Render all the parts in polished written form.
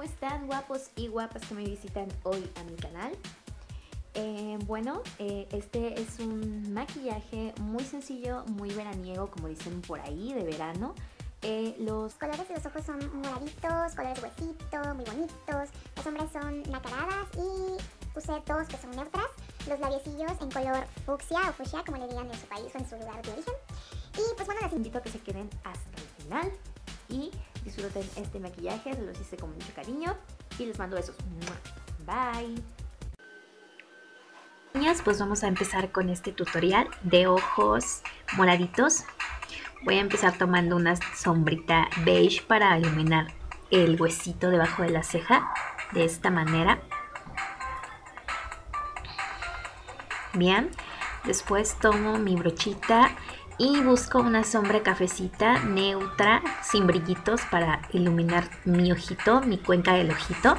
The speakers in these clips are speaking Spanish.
están, guapos y guapas que me visitan hoy a mi canal? Este es un maquillaje muy sencillo, muy veraniego, como dicen por ahí, de verano. Los colores de los ojos son moraditos, colores huesito, muy bonitos. Las sombras son nacaradas y puse dos que son neutras. Los labiecillos en color fucsia o fucsia, como le digan en su país o en su lugar de origen. Y pues bueno, les invito a que se queden hasta el final y disfruten este maquillaje. Se los hice con mucho cariño y les mando besos. Bye. Niñas, pues vamos a empezar con este tutorial de ojos moraditos. Voy a empezar tomando una sombrita beige para iluminar el huesito debajo de la ceja, de esta manera. Bien, después tomo mi brochita y busco una sombra cafecita neutra, sin brillitos, para iluminar mi ojito, mi cuenca del ojito.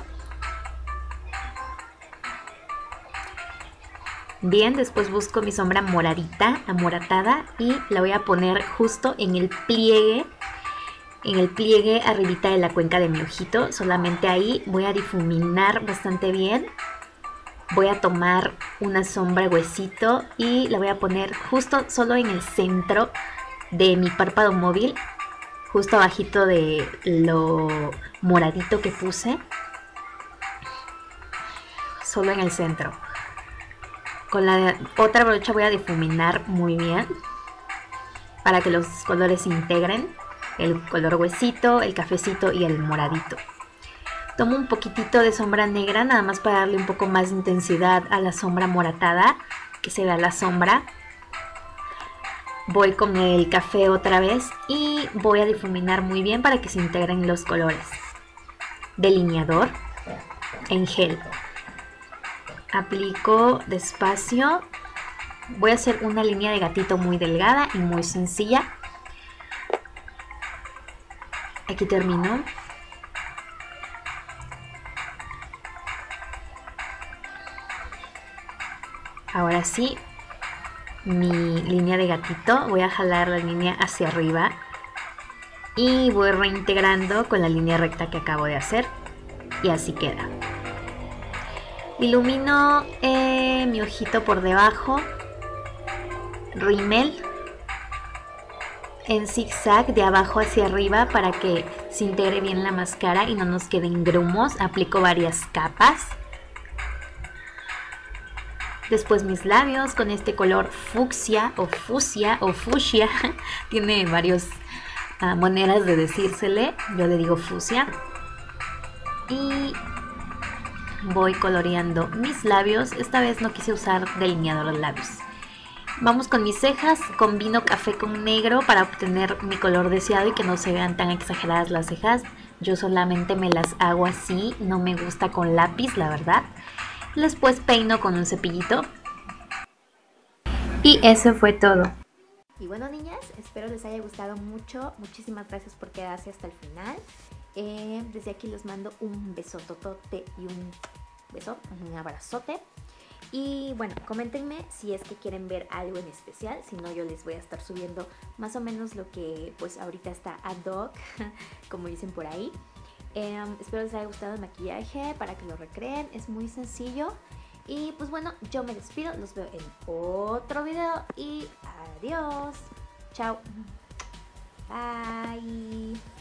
Bien, después busco mi sombra moradita, amoratada, y la voy a poner justo en el pliegue arribita de la cuenca de mi ojito. Solamente ahí voy a difuminar bastante bien. Voy a tomar una sombra huesito y la voy a poner justo solo en el centro de mi párpado móvil, justo abajito de lo moradito que puse, solo en el centro. Con la otra brocha voy a difuminar muy bien para que los colores se integren, el color huesito, el cafecito y el moradito. Tomo un poquitito de sombra negra, nada más para darle un poco más de intensidad a la sombra moratada, que se vea la sombra. Voy con el café otra vez y voy a difuminar muy bien para que se integren los colores. Delineador en gel. Aplico despacio. Voy a hacer una línea de gatito muy delgada y muy sencilla. Aquí termino. Ahora sí, mi línea de gatito, voy a jalar la línea hacia arriba y voy reintegrando con la línea recta que acabo de hacer, y así queda. Ilumino mi ojito por debajo, rímel en zigzag de abajo hacia arriba para que se integre bien la máscara y no nos queden grumos. Aplico varias capas. Después mis labios con este color fucsia o fucsia o fucsia. Tiene varias maneras de decírsele. Yo le digo fucsia. Y voy coloreando mis labios. Esta vez no quise usar delineador de labios. Vamos con mis cejas. Combino café con negro para obtener mi color deseado y que no se vean tan exageradas las cejas. Yo solamente me las hago así. No me gusta con lápiz, la verdad. Después peino con un cepillito. Y eso fue todo. Y bueno, niñas, espero les haya gustado mucho. Muchísimas gracias por quedarse hasta el final. Desde aquí les mando un besototote y un abrazote. Y bueno, coméntenme si es que quieren ver algo en especial. Si no, yo les voy a estar subiendo más o menos lo que pues ahorita está ad hoc, como dicen por ahí. Espero les haya gustado el maquillaje para que lo recreen, es muy sencillo. Y pues bueno, yo me despido, los veo en otro video y adiós. Chao. Bye.